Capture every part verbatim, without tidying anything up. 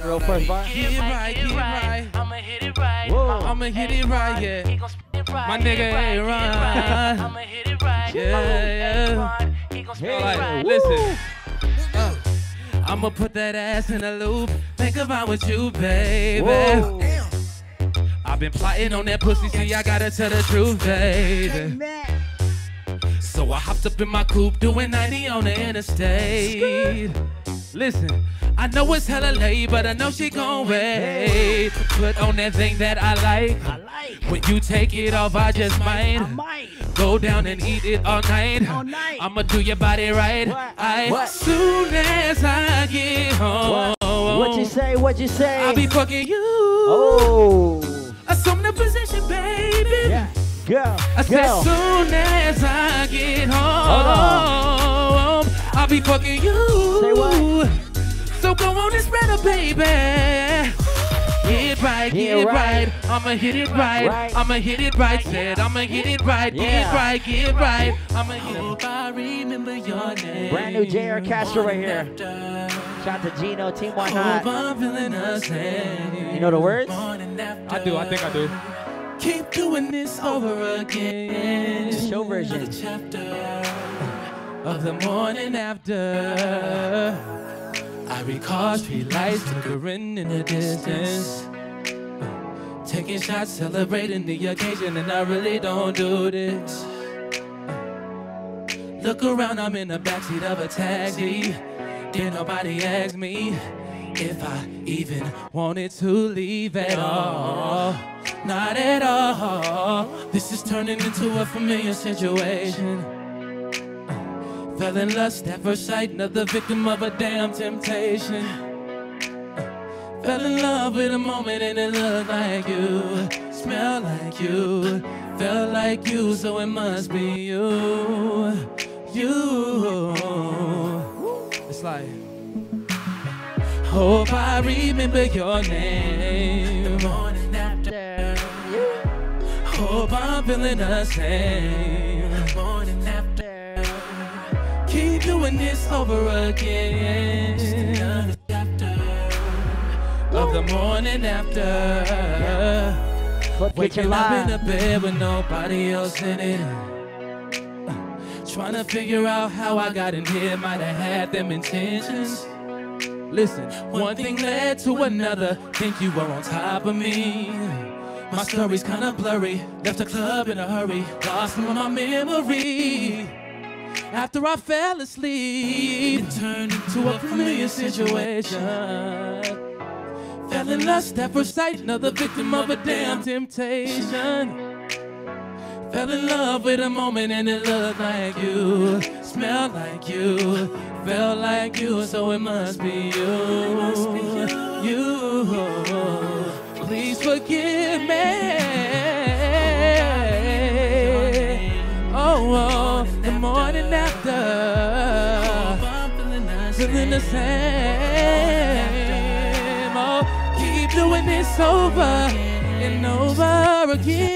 Real first bar. Get it right, get it right. I'ma hit it right. Whoa. I'ma hit it right, yeah. He gon' spin it right. My nigga ain't right. I'ma hit it right. Yeah, yeah. He gon' spin it Like, right. listen. Uh, I'ma put that ass in a loop. Think about with you, baby. Whoa. I've been plotting on that pussy, see, I gotta tell the truth, baby. So I hopped up in my coupe, doing ninety on the interstate. Listen, I know it's hella late, but I know she gon' wait. Put on that thing that I like. I like. When you take it off, I just might. I might. Go down and eat it all night. All night. I'ma do your body right. What? I, What? Soon as I get home. What? What'd you say? What'd you say? I'll be fucking you. Oh. Assume the position, baby. Yeah. Go. I said Go. soon as I get home, I'll be fucking you. Say what? So go on and spread it, baby. Get it right, get Yeah, it right. right. I'ma hit it right. Right. I'ma hit it right. Said I'ma hit it right. Get Yeah. it right, get it right. I'ma hit it. I remember your name. Brand new J R Castro right here. Shout out to Gino, Team Why Not. I'm feeling the same. You know the words? I do, I think I do. Keep doing this over again. The show version. Another chapter of the morning after. I recall street lights flickering in the distance. Taking shots, celebrating the occasion, and I really don't do this. Look around, I'm in the backseat of a taxi. Did nobody ask me if I even wanted to leave at all. Not at all. This is turning into a familiar situation. Fell in lust at first sight, another victim of a damn temptation. Fell in love with a moment and it looked like you, smelled like you, felt like you, so it must be you, you. It's like, hope I remember your name. Morning after, hope I'm feeling the same. Morning after. Keep doing this over again. Just another chapter of the morning after. Waking up in the bed with nobody else in it. Uh, trying to figure out how I got in here. Might have had them intentions. Listen, one thing led to another. Think you were on top of me. My story's kinda blurry. Left the club in a hurry. Lost some of my memory. After I fell asleep, it turned into a familiar situation. Fell in lust at first sight, another victim of a damn temptation. Fell in love with a moment and it looked like you, smelled like you, felt like you, so it must be you. You, please forgive me. Oh, oh, the morning after, feeling the same. Oh, keep doing this over and over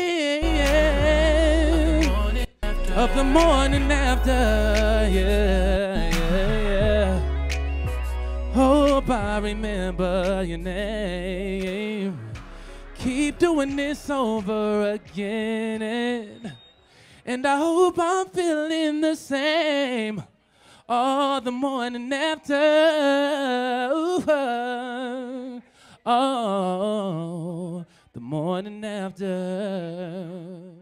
again. Of the morning after, yeah, yeah, yeah. Hope I remember your name. Keep doing this over again. And, And I hope I'm feeling the same all the morning after. Ooh, oh, the morning after.